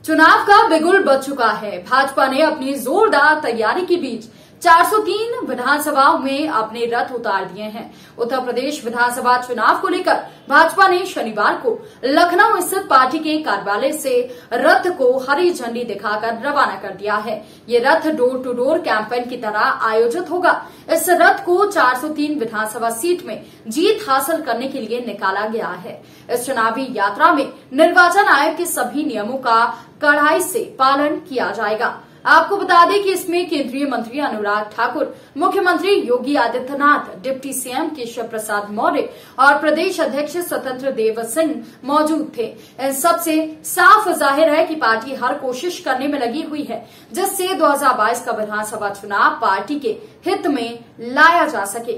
चुनाव का बिगुल बज चुका है। भाजपा ने अपनी जोरदार तैयारी के बीच 403 विधानसभाओं में अपने रथ उतार दिए हैं। उत्तर प्रदेश विधानसभा चुनाव को लेकर भाजपा ने शनिवार को लखनऊ स्थित पार्टी के कार्यालय से रथ को हरी झंडी दिखाकर रवाना कर दिया है। ये रथ डोर टू डोर कैंपेन की तरह आयोजित होगा। इस रथ को 403 विधानसभा सीट में जीत हासिल करने के लिए निकाला गया है। इस चुनावी यात्रा में निर्वाचन आयोग के सभी नियमों का कड़ाई से पालन किया जाएगा। आपको बता दें कि इसमें केंद्रीय मंत्री अनुराग ठाकुर, मुख्यमंत्री योगी आदित्यनाथ, डिप्टी सीएम केशव प्रसाद मौर्य और प्रदेश अध्यक्ष स्वतंत्र देव सिंह मौजूद थे। इन सबसे साफ जाहिर है कि पार्टी हर कोशिश करने में लगी हुई है जिससे 2022 का विधानसभा चुनाव पार्टी के हित में लाया जा सके।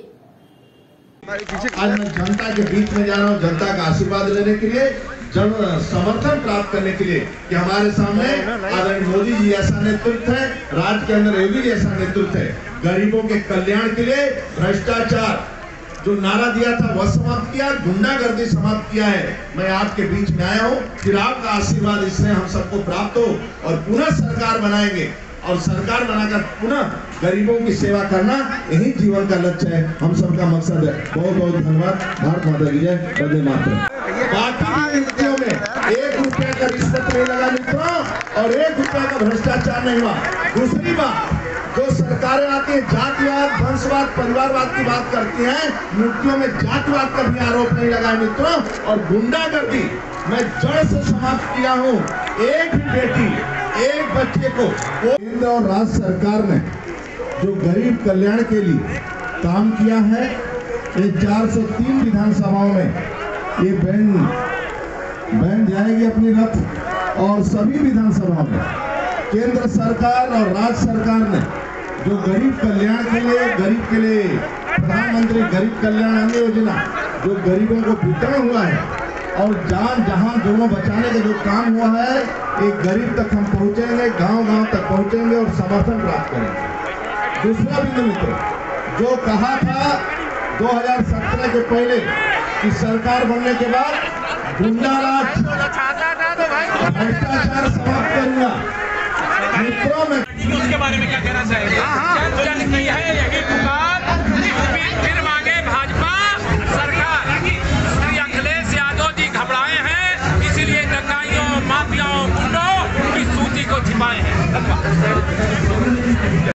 आज मैं जनता के बीच में जा रहा हूँ, जनता का आशीर्वाद लेने के लिए, जन समर्थन प्राप्त करने के लिए कि हमारे सामने आदरणीय मोदी जी ऐसा नेतृत्व है, राज्य के अंदर योगी जी ऐसा नेतृत्व है। गरीबों के कल्याण के लिए भ्रष्टाचार जो नारा दिया था वह समाप्त किया, गुंडागर्दी समाप्त किया है। मैं आपके बीच में आया हूँ, फिर आपका आशीर्वाद इससे हम सबको प्राप्त हो और पुनः सरकार बनाएंगे और सरकार बनाकर पुनः गरीबों की सेवा करना यही जीवन का लक्ष्य है, हम सबका मकसद है। बहुत बहुत धन्यवाद। भारत माता की जय, वंदे मातरम। बाकी नीतियों में 1 रुपए का रिश्वत नहीं लगा मित्रों और 1 रुपए का भ्रष्टाचार नहीं हुआ। दूसरी बात, जो सरकारें आती है जातिवाद, वंशवाद, परिवारवाद की बात करती हैं, नीतियों में जातिवाद का भी आरोप नहीं लगा मित्रों। और गुंडागर्दी मैं जड़ से समाप्त किया हूँ। एक भी बेटी, एक बच्चे को केंद्र और राज्य सरकार ने जो गरीब कल्याण के लिए काम किया है, ये 403 विधानसभाओं में ये बैंड जाएगी अपनी रथ और सभी विधानसभाओं में केंद्र सरकार और राज्य सरकार ने जो गरीब कल्याण के लिए प्रधानमंत्री गरीब कल्याण अन्न योजना जो गरीबों को वितरण हुआ है और जान जहां दोनों बचाने का जो काम हुआ है, एक गरीब तक हम पहुंचेंगे, गांव-गांव तक पहुंचेंगे और समर्थन प्राप्त करेंगे। दूसरा बिंदु मित्र, जो कहा था 2017 के पहले कि सरकार बनने के बाद गुंडाराज, भ्रष्टाचार समाप्त करूंगा। मित्रों में उसके बारे में क्या कहना चाहेंगे?